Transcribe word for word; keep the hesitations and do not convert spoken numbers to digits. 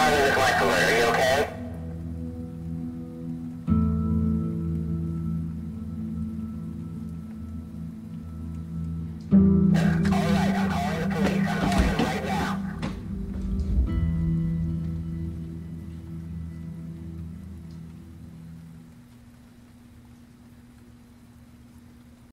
Charlie, this is Michael. Are you okay? All